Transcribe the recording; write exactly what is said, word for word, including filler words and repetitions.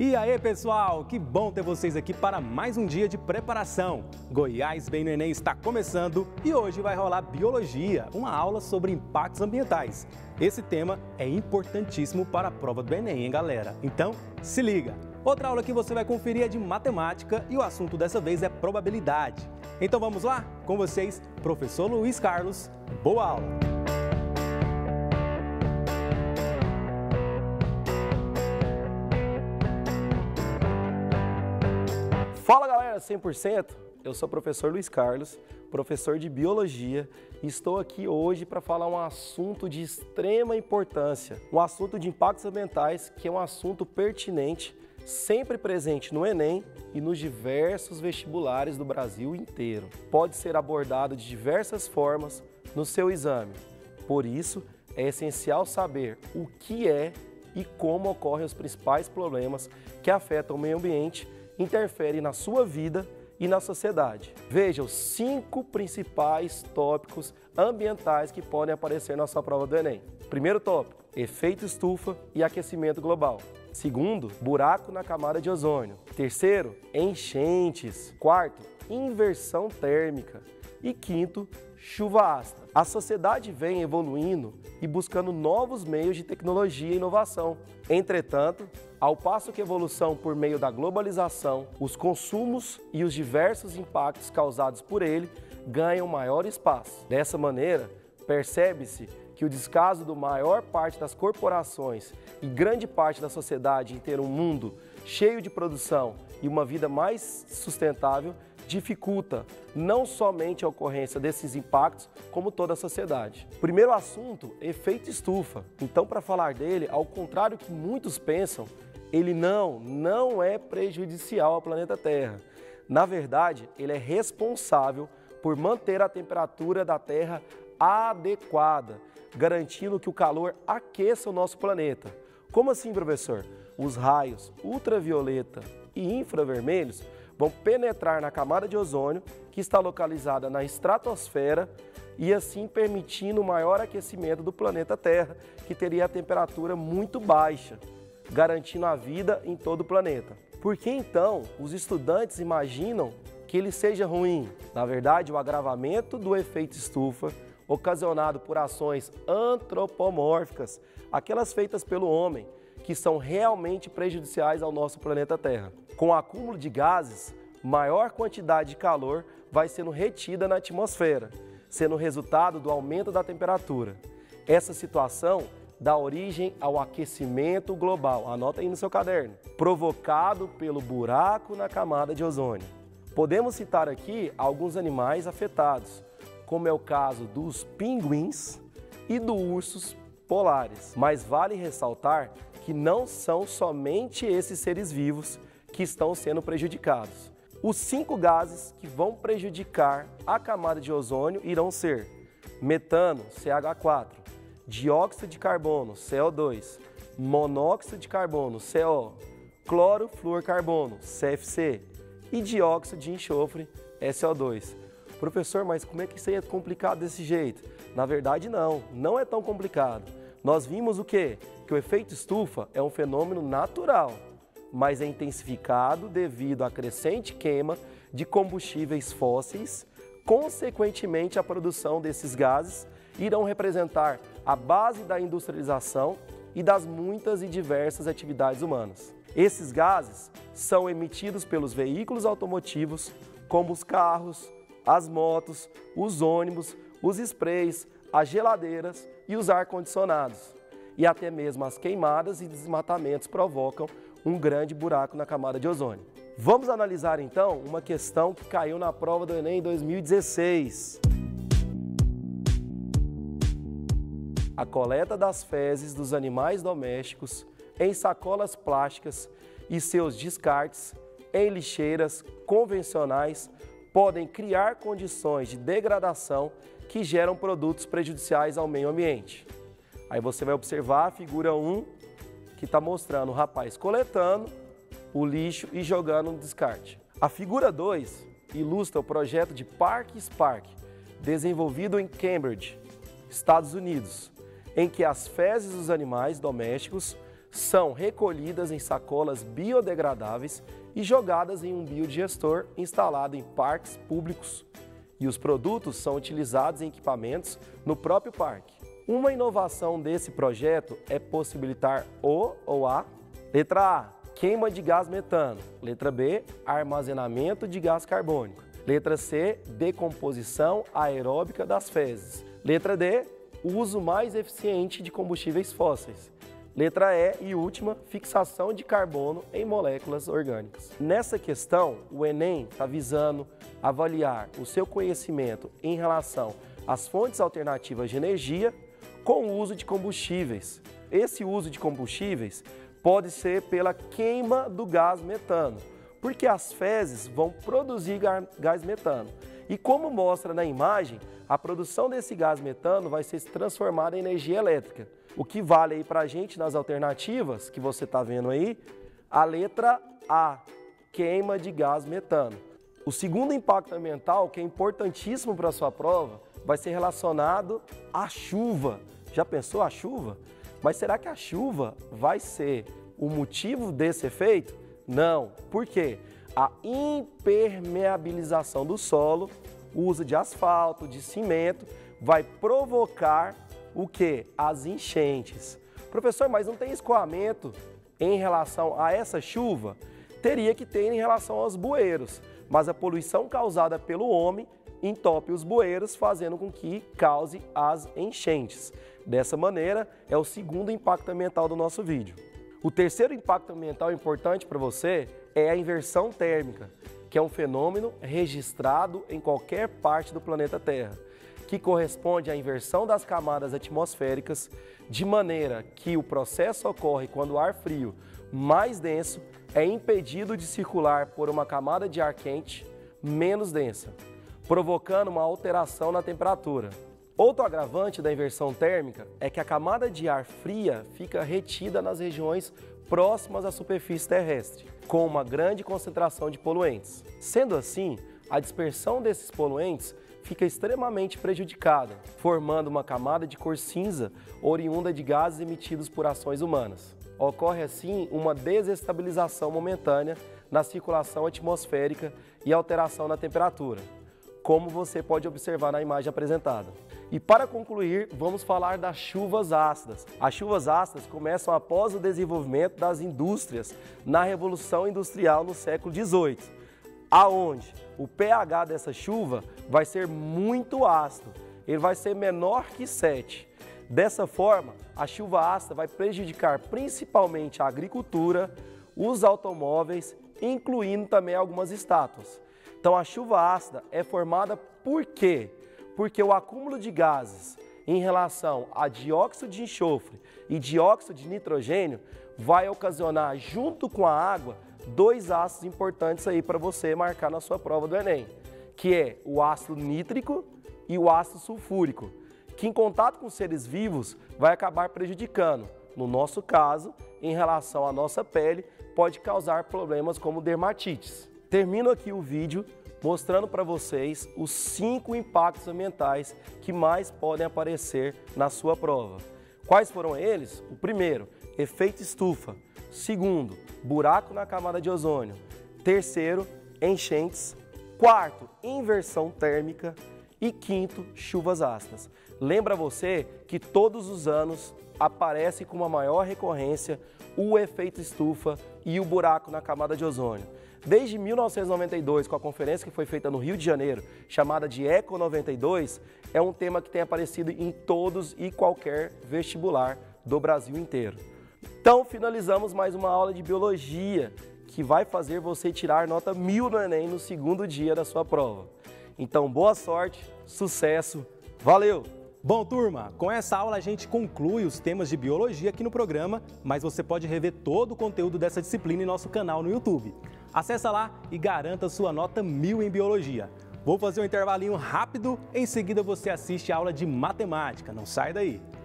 E aí, pessoal, que bom ter vocês aqui para mais um dia de preparação. Goiás Bem no Enem está começando e hoje vai rolar Biologia, uma aula sobre impactos ambientais. Esse tema é importantíssimo para a prova do Enem, hein, galera? Então, se liga! Outra aula que você vai conferir é de Matemática e o assunto dessa vez é probabilidade. Então vamos lá? Com vocês, professor Luiz Carlos. Boa aula! Fala galera, cem por cento, eu sou o professor Luiz Carlos, professor de Biologia e estou aqui hoje para falar um assunto de extrema importância, um assunto de impactos ambientais que é um assunto pertinente, sempre presente no Enem e nos diversos vestibulares do Brasil inteiro. Pode ser abordado de diversas formas no seu exame, por isso é essencial saber o que é e como ocorrem os principais problemas que afetam o meio ambiente, interfere na sua vida e na sociedade. Veja os cinco principais tópicos ambientais que podem aparecer na sua prova do Enem. Primeiro tópico, efeito estufa e aquecimento global. Segundo, buraco na camada de ozônio. Terceiro, enchentes. Quarto, inversão térmica. E quinto, chuva ácida. A sociedade vem evoluindo e buscando novos meios de tecnologia e inovação. Entretanto, ao passo que a evolução por meio da globalização, os consumos e os diversos impactos causados por ele ganham maior espaço. Dessa maneira, percebe-se que o descaso da maior parte das corporações e grande parte da sociedade em ter um mundo cheio de produção e uma vida mais sustentável dificulta não somente a ocorrência desses impactos, como toda a sociedade. Primeiro assunto, efeito estufa. Então, para falar dele, ao contrário do que muitos pensam, ele não, não é prejudicial ao planeta Terra. Na verdade, ele é responsável por manter a temperatura da Terra adequada, garantindo que o calor aqueça o nosso planeta. Como assim, professor? Os raios ultravioleta e infravermelhos vão penetrar na camada de ozônio, que está localizada na estratosfera, e assim permitindo o maior aquecimento do planeta Terra, que teria a temperatura muito baixa, garantindo a vida em todo o planeta. Por que então os estudantes imaginam que ele seja ruim? Na verdade, o agravamento do efeito estufa, ocasionado por ações antropomórficas, aquelas feitas pelo homem, que são realmente prejudiciais ao nosso planeta Terra. Com o acúmulo de gases, maior quantidade de calor vai sendo retida na atmosfera, sendo resultado do aumento da temperatura. Essa situação dá origem ao aquecimento global, anota aí no seu caderno, provocado pelo buraco na camada de ozônio. Podemos citar aqui alguns animais afetados, como é o caso dos pinguins e dos ursos polares. Mas vale ressaltar que não são somente esses seres vivos que estão sendo prejudicados. Os cinco gases que vão prejudicar a camada de ozônio irão ser metano, C H quatro, dióxido de carbono, C O dois, monóxido de carbono, C O, clorofluorcarbono, C F C e dióxido de enxofre, S O dois. Professor, mas como é que isso aí é complicado desse jeito? Na verdade não, não é tão complicado. Nós vimos o quê? Que o efeito estufa é um fenômeno natural, mas é intensificado devido à crescente queima de combustíveis fósseis. Consequentemente, a produção desses gases irão representar a base da industrialização e das muitas e diversas atividades humanas. Esses gases são emitidos pelos veículos automotivos, como os carros, as motos, os ônibus, os sprays, as geladeiras e os ar-condicionados. E até mesmo as queimadas e desmatamentos provocam um grande buraco na camada de ozônio. Vamos analisar então uma questão que caiu na prova do Enem em dois mil e dezesseis. A coleta das fezes dos animais domésticos em sacolas plásticas e seus descartes em lixeiras convencionais podem criar condições de degradação que geram produtos prejudiciais ao meio ambiente. Aí você vai observar a figura um, que está mostrando o rapaz coletando o lixo e jogando no descarte. A figura dois ilustra o projeto de Park Spark, desenvolvido em Cambridge, Estados Unidos, em que as fezes dos animais domésticos são recolhidas em sacolas biodegradáveis e jogadas em um biodigestor instalado em parques públicos. E os produtos são utilizados em equipamentos no próprio parque. Uma inovação desse projeto é possibilitar o ou a letra A, queima de gás metano. Letra B, armazenamento de gás carbônico. Letra C, decomposição aeróbica das fezes. Letra D, uso mais eficiente de combustíveis fósseis. Letra E e última, fixação de carbono em moléculas orgânicas. Nessa questão, o Enem está visando avaliar o seu conhecimento em relação às fontes alternativas de energia com o uso de combustíveis. Esse uso de combustíveis pode ser pela queima do gás metano, porque as fezes vão produzir gás metano. E como mostra na imagem, a produção desse gás metano vai ser transformada em energia elétrica. O que vale aí para a gente nas alternativas que você está vendo aí, a letra A, queima de gás metano. O segundo impacto ambiental, que é importantíssimo para a sua prova, vai ser relacionado à chuva. Já pensou a chuva? Mas será que a chuva vai ser o motivo desse efeito? Não. Por quê? A impermeabilização do solo, o uso de asfalto, de cimento, vai provocar o quê? As enchentes. Professor, mas não tem escoamento em relação a essa chuva? Teria que ter em relação aos bueiros, mas a poluição causada pelo homem entope os bueiros, fazendo com que cause as enchentes. Dessa maneira, é o segundo impacto ambiental do nosso vídeo. O terceiro impacto ambiental importante para você é a inversão térmica, que é um fenômeno registrado em qualquer parte do planeta Terra, que corresponde à inversão das camadas atmosféricas, de maneira que o processo ocorre quando o ar frio, mais denso, é impedido de circular por uma camada de ar quente, menos densa, provocando uma alteração na temperatura. Outro agravante da inversão térmica é que a camada de ar fria fica retida nas regiões próximas à superfície terrestre, com uma grande concentração de poluentes. Sendo assim, a dispersão desses poluentes fica extremamente prejudicada, formando uma camada de cor cinza oriunda de gases emitidos por ações humanas. Ocorre assim uma desestabilização momentânea na circulação atmosférica e alteração na temperatura, como você pode observar na imagem apresentada. E para concluir, vamos falar das chuvas ácidas. As chuvas ácidas começam após o desenvolvimento das indústrias na Revolução Industrial no século dezoito, aonde o pH dessa chuva vai ser muito ácido, ele vai ser menor que sete. Dessa forma, a chuva ácida vai prejudicar principalmente a agricultura, os automóveis, incluindo também algumas estátuas. Então a chuva ácida é formada por quê? Porque o acúmulo de gases em relação a dióxido de enxofre e dióxido de nitrogênio vai ocasionar, junto com a água, dois ácidos importantes aí para você marcar na sua prova do Enem, que é o ácido nítrico e o ácido sulfúrico, que em contato com seres vivos vai acabar prejudicando. No nosso caso, em relação à nossa pele, pode causar problemas como dermatites. Termino aqui o vídeo mostrando para vocês os cinco impactos ambientais que mais podem aparecer na sua prova. Quais foram eles? O primeiro, efeito estufa. Segundo, buraco na camada de ozônio. Terceiro, enchentes. Quarto, inversão térmica. E quinto, chuvas ácidas. Lembra você que todos os anos aparece com uma maior recorrência o efeito estufa e o buraco na camada de ozônio. Desde mil novecentos e noventa e dois, com a conferência que foi feita no Rio de Janeiro, chamada de Eco noventa e dois, é um tema que tem aparecido em todos e qualquer vestibular do Brasil inteiro. Então, finalizamos mais uma aula de biologia, que vai fazer você tirar nota mil no Enem no segundo dia da sua prova. Então, boa sorte, sucesso, valeu! Bom, turma, com essa aula a gente conclui os temas de biologia aqui no programa, mas você pode rever todo o conteúdo dessa disciplina em nosso canal no YouTube. Acesse lá e garanta sua nota mil em biologia. Vou fazer um intervalinho rápido, em seguida você assiste a aula de matemática. Não sai daí!